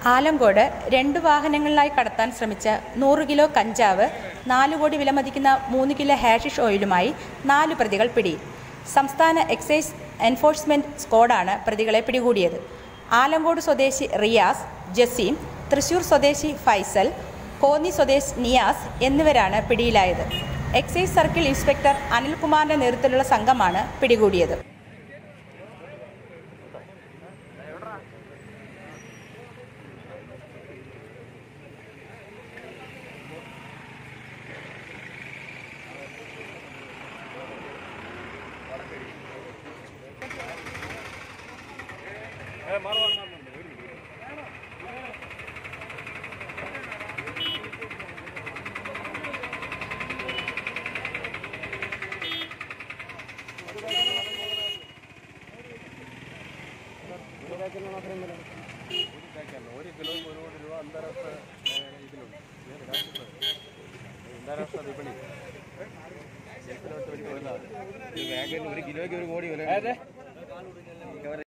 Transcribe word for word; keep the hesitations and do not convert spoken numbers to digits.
ആലങ്കോട് രണ്ട് വാഹനങ്ങളിലായി കടത്താൻ ശ്രമിച്ച നൂറ് കിലോ കഞ്ചാവ്, നാല് കോടി വിലമതിക്കുന്ന മൂന്ന് കിലോ ഹാഷിഷ് ഓയിലുമായി നാല് പ്രതികൾ പിടിയിൽ. സംസ്ഥാന എക്സൈസ് എൻഫോഴ്സ്മെന്റ് സ്ക്വാഡാണ് പ്രതികളെ പിടികൂടിയത്. ആലങ്കോട് സ്വദേശി റിയാസ്, ജസീം, തൃശൂർ സ്വദേശി ഫൈസൽ, കോന്നി സ്വദേശി നിയാസ് എന്നിവരാണ് പിടിയിലായത്. എക്സൈസ് സർക്കിൾ ഇൻസ്പെക്ടർ അനിൽകുമാറിന്റെ നേതൃത്വത്തിലുള്ള സംഘമാണ് പിടികൂടിയത്. ഒരു കിലോ ഒരു കോടി രൂപ അന്താരാഷ്ട്ര ഇതിലുണ്ട്, അന്താരാഷ്ട്ര വിപണി ഒരു കിലോയ്ക്ക് ഒരു കോടി വില.